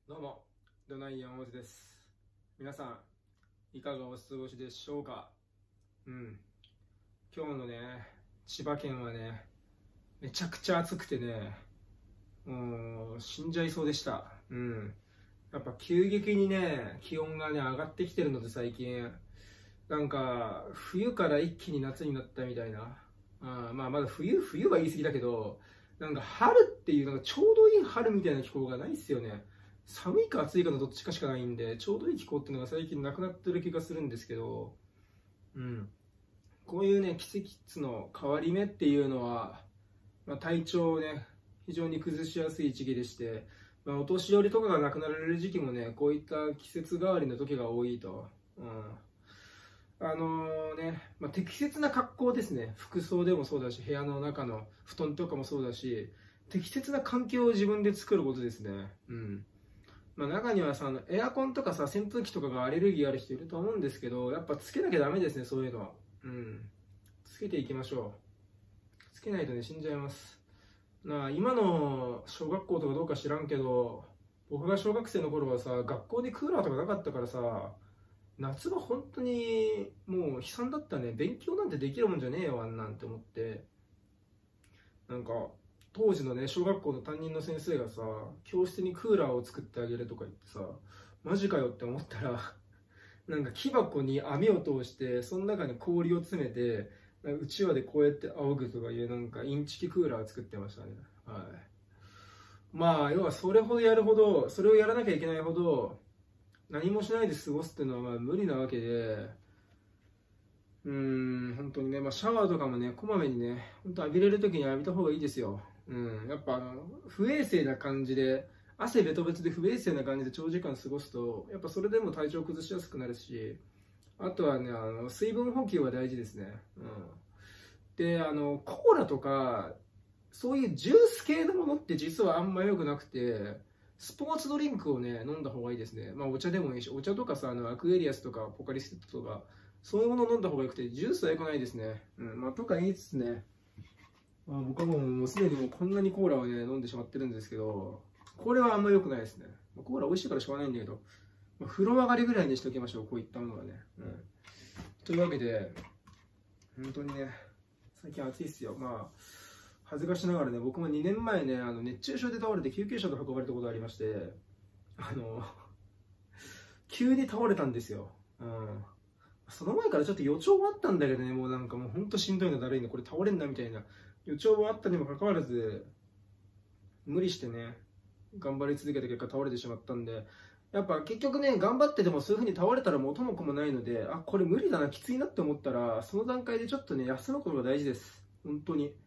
どうも、ドナイ山本です。皆さん、いかがお過ごしでしょうか。今日のね、千葉県はね、めちゃくちゃ暑くてね、もう死んじゃいそうでした。やっぱ急激にね、気温がね、上がってきてるので最近、なんか、冬から一気に夏になったみたいな。まだ冬は言い過ぎだけど、なんか春っていう、なんかちょうどいい春みたいな気候がないっすよね。寒いか暑いかのどっちかしかないんで、ちょうどいい気候っていうのが最近なくなってる気がするんですけど、こういうね、季節の変わり目っていうのは、体調をね、非常に崩しやすい時期でして、お年寄りとかが亡くなられる時期もね、こういった季節変わりの時が多いと。適切な格好ですね。服装でもそうだし、部屋の中の布団とかもそうだし、適切な環境を自分で作ることですね。中にはさ、エアコンとかさ、扇風機とかがアレルギーある人いると思うんですけど、やっぱつけなきゃダメですね、そういうのは。つけていきましょう。つけないとね、死んじゃいます。今の小学校とかどうか知らんけど、僕が小学生の頃はさ、学校でクーラーとかなかったからさ、夏は本当にもう悲惨だったね。勉強なんてできるもんじゃねえよ、あんなんて思って。なんか、当時のね、小学校の担任の先生がさ、教室にクーラーを作ってあげるとか言ってさ、マジかよって思ったら、なんか木箱に網を通して、その中に氷を詰めて、うちわでこうやって仰ぐとかいう、なんかインチキクーラーを作ってましたね。要はそれほどやるほど、それをやらなきゃいけないほど、何もしないで過ごすっていうのは無理なわけで、本当にね、シャワーとかもね、こまめにね、本当浴びれるときに浴びた方がいいですよ。やっぱ不衛生な感じで、汗ベトベトで不衛生な感じで長時間過ごすと、やっぱそれでも体調崩しやすくなるし、あとはね、水分補給は大事ですね。で、コーラとか、そういうジュース系のものって実はあんま良くなくて、スポーツドリンクをね、飲んだ方がいいですね。お茶でもいいし、お茶とかさ、アクエリアスとかポカリスエットとか、そういうものを飲んだ方がよくて、ジュースは良くないですね。とか言いつつね、僕はもうすでにもうこんなにコーラをね、飲んでしまってるんですけど、これはあんま良くないですね。コーラ美味しいからしょうがないんだけど、風呂上がりぐらいにしておきましょう、こういったものはね。というわけで、本当にね、最近暑いっすよ。恥ずかしながらね、僕も2年前ね、熱中症で倒れて救急車で運ばれたことがありまして、急に倒れたんですよ。その前からちょっと予兆はあったんだけどね、もうなんかもうほんとしんどいのだるいの、これ倒れんなみたいな予兆はあったにもかかわらず、無理してね、頑張り続けた結果倒れてしまったんで、やっぱ結局ね、頑張ってでもそういう風に倒れたら元も子もないので、これ無理だな、きついなって思ったら、その段階でちょっとね、休むことが大事です。本当に。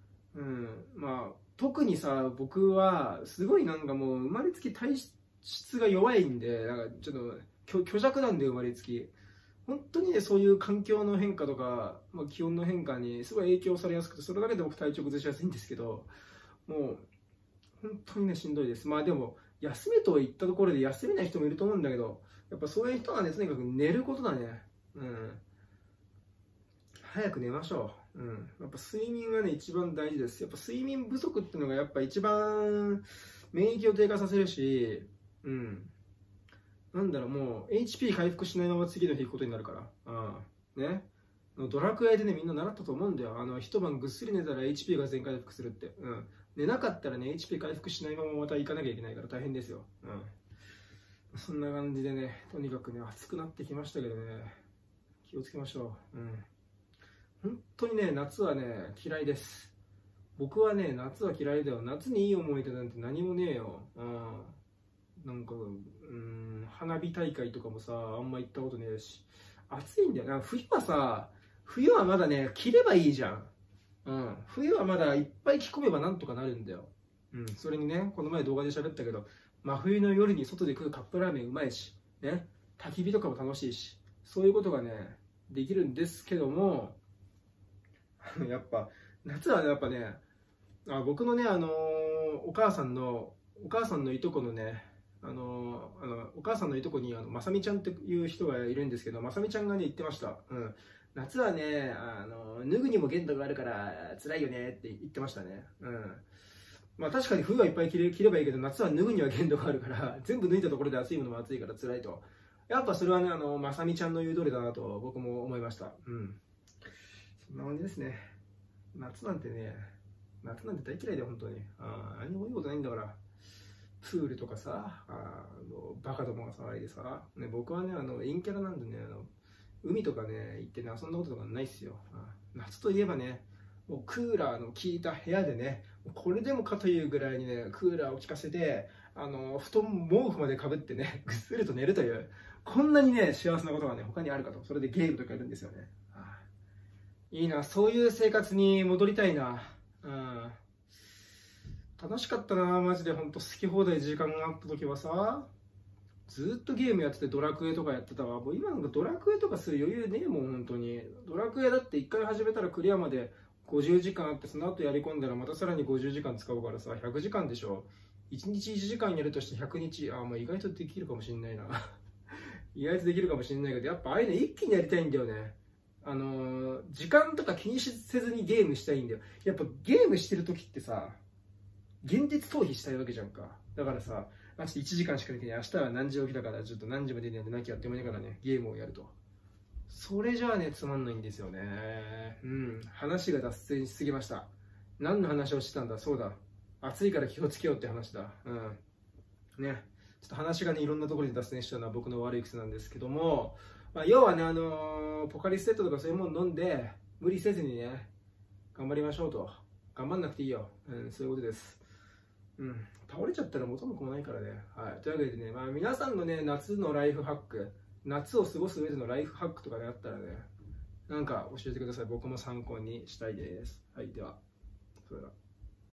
特にさ、僕はすごいなんかもう生まれつき体質が弱いんで、なんかちょっと虚弱なんで生まれつき。本当にね、そういう環境の変化とか、気温の変化にすごい影響されやすくて、それだけで僕体調崩しやすいんですけど、もう本当にね、しんどいです。でも、休めと言ったところで休めない人もいると思うんだけど、やっぱそういう人はね、とにかく寝ることだね。早く寝ましょう。やっぱ睡眠がね、一番大事です。やっぱ睡眠不足っていうのがやっぱ一番免疫を低下させるし、もう HP 回復しないまま次の日行くことになるから。ね。ドラクエでね、みんな習ったと思うんだよ。一晩ぐっすり寝たら HP が全回復するって。寝なかったらね、HP 回復しないまままた行かなきゃいけないから大変ですよ。そんな感じでね、とにかくね、暑くなってきましたけどね、気をつけましょう。本当にね、夏はね、嫌いです。僕はね、夏は嫌いだよ。夏にいい思い出なんて何もねえよ。なんか、花火大会とかもさ、あんま行ったことねえし。暑いんだよな。冬はまだね、着ればいいじゃん。冬はまだいっぱい着込めばなんとかなるんだよ。それにね、この前動画で喋ったけど、真冬の夜に外で食うカップラーメンうまいし、ね、焚き火とかも楽しいし、そういうことがね、できるんですけども、やっぱ、夏はね、やっぱね、僕のね、お母さんのいとこのね、お母さんのいとこにまさみちゃんっていう人がいるんですけど、まさみちゃんがね、言ってました。夏はね、脱ぐにも限度があるから辛いよねって言ってましたね。 まあ確かに冬はいっぱい着ればいいけど、夏は脱ぐには限度があるから、全部脱いだところで暑いものも暑いから辛いと。やっぱそれはね、まさみちゃんの言う通りだなと僕も思いました。うん。そんな感じですね。夏なんて大嫌いだよ、本当に。何もいいことないんだから。プールとかさ、バカどもが騒いでさ、ね、僕はね、陰キャラなんでね、海とかね、行ってね、遊んだこととかないっすよ。夏といえばね、もうクーラーの効いた部屋でね、これでもかというぐらいにね、クーラーを効かせて、布団毛布までかぶってね、ぐっすりと寝るという、こんなにね、幸せなことがね、他にあるかと。それでゲームとかやるんですよね。いいな、そういう生活に戻りたいな。楽しかったな、マジで。ほんと好き放題時間があった時はさ、ずっとゲームやっててドラクエとかやってたわ。もう今なんかドラクエとかする余裕ねえもん、本当に。ドラクエだって1回始めたらクリアまで50時間あって、その後やり込んだらまたさらに50時間使うからさ、100時間でしょ。1日1時間やるとして100日、もう意外とできるかもしんないな。意外とできるかもしんないけど、やっぱああいうの一気にやりたいんだよね。時間とか気にせずにゲームしたいんだよ。やっぱゲームしてる時ってさ、現実逃避したいわけじゃんか。だからさ、ちょっと1時間しかできない。明日は何時起きだから、ちょっと何時まで寝なきゃって思いながらね、ゲームをやると。それじゃあね、つまんないんですよね。話が脱線しすぎました。何の話をしてたんだ。そうだ。暑いから気をつけようって話だ。ね。ちょっと話がね、いろんなところに脱線したのは僕の悪い癖なんですけども、要はね、ポカリスエットとかそういうもの飲んで、無理せずにね、頑張りましょうと。頑張んなくていいよ。そういうことです。倒れちゃったら元も子もないからね。というわけでね、皆さんのね、夏のライフハック、夏を過ごす上でのライフハックとかであったらね、なんか教えてください。僕も参考にしたいです。では、それでは。